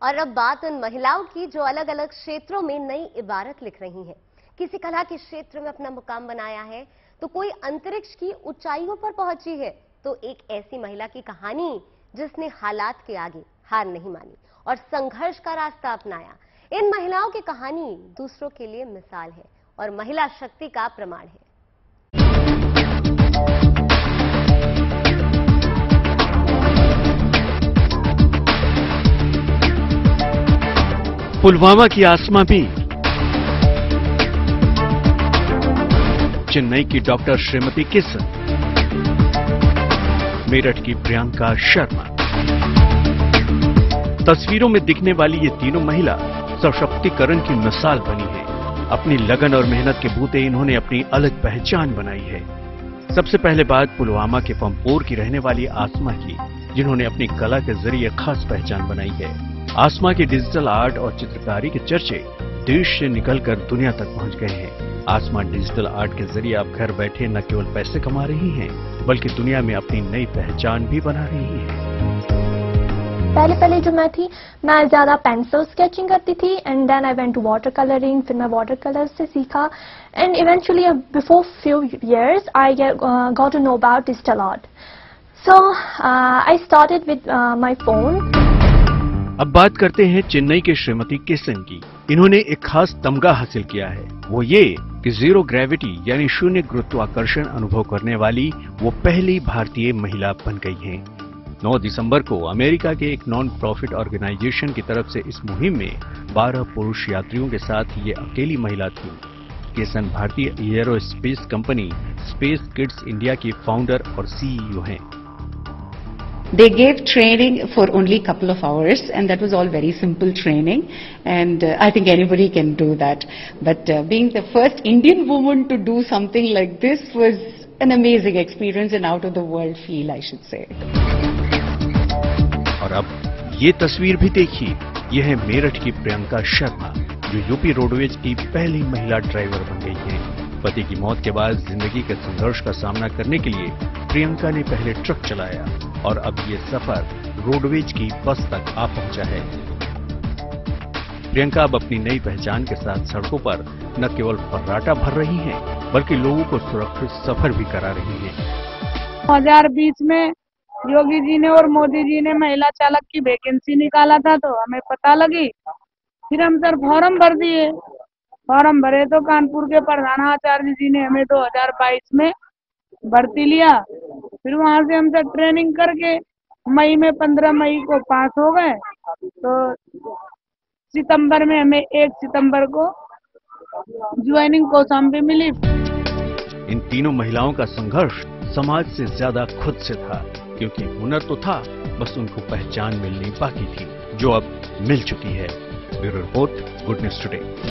और अब बात उन महिलाओं की जो अलग अलग क्षेत्रों में नई इबारत लिख रही हैं। किसी कला के क्षेत्र में अपना मुकाम बनाया है, तो कोई अंतरिक्ष की ऊंचाइयों पर पहुंची है, तो एक ऐसी महिला की कहानी जिसने हालात के आगे हार नहीं मानी और संघर्ष का रास्ता अपनाया। इन महिलाओं की कहानी दूसरों के लिए मिसाल है और महिला शक्ति का प्रमाण है। पुलवामा की आसमा भी, चेन्नई की डॉक्टर श्रीमती किशन, मेरठ की प्रियंका शर्मा। तस्वीरों में दिखने वाली ये तीनों महिला सशक्तिकरण की मिसाल बनी है। अपनी लगन और मेहनत के बूते इन्होंने अपनी अलग पहचान बनाई है। सबसे पहले बात पुलवामा के पंपोर की रहने वाली आसमा की, जिन्होंने अपनी कला के जरिए खास पहचान बनाई है। आसमा के डिजिटल आर्ट और चित्रकारी के चर्चे देश से निकलकर दुनिया तक पहुंच गए हैं। आसमा डिजिटल आर्ट के जरिए आप घर बैठे न केवल पैसे कमा रही हैं, बल्कि दुनिया में अपनी नई पहचान भी बना रही हैं। पहले जो मैं थी, मैं ज्यादा पेंसिल स्केचिंग करती थी and then I went to water colouring. फिर मैं वाटर कलर से सीखा and eventually before few years I got to know about digital art. So I started with my phone. अब बात करते हैं चेन्नई के श्रीमती किशन की। इन्होंने एक खास तमगा हासिल किया है, वो ये कि जीरो ग्रेविटी यानी शून्य गुरुत्वाकर्षण अनुभव करने वाली वो पहली भारतीय महिला बन गई हैं। 9 दिसंबर को अमेरिका के एक नॉन प्रॉफिट ऑर्गेनाइजेशन की तरफ से इस मुहिम में 12 पुरुष यात्रियों के साथ ये अकेली महिला थी। किशन भारतीय aerospace company space kids India की फाउंडर और सीईओ हैं। They gave training for only a couple of hours, and that was all very simple training, and I think anybody can do that. But being the first Indian woman to do something like this was an amazing experience and out of the world feel, I should say. और अब ये तस्वीर भी देखिए, ये है मेरठ की प्रियंका शर्मा, जो यूपी रोडवेज की पहली महिला ड्राइवर बन गई है। पति की मौत के बाद जिंदगी के संघर्ष का सामना करने के लिए प्रियंका ने पहले ट्रक चलाया और अब ये सफर रोडवेज की बस तक आ पहुंचा है। प्रियंका अब अपनी नई पहचान के साथ सड़कों पर न केवल फर्राटा भर रही हैं, बल्कि लोगों को सुरक्षित सफर भी करा रही हैं। 2020 में योगी जी ने और मोदी जी ने महिला चालक की वैकेंसी निकाला था, तो हमें पता लगी। फिर हम सर फॉर्म भर दिए। फॉर्म भरे तो कानपुर के प्रधानाचार्य जी ने हमें 2022 में भर्ती लिया। फिर वहां से हम सब ट्रेनिंग करके मई में 15 मई को पास हो गए, तो सितंबर में हमें 1 सितंबर को ज्वाइनिंग कौशाम्बी मिली। इन तीनों महिलाओं का संघर्ष समाज से ज्यादा खुद से था, क्योंकि हुनर तो था, बस उनको पहचान मिलनी बाकी थी, जो अब मिल चुकी है। Bureau report, good news today.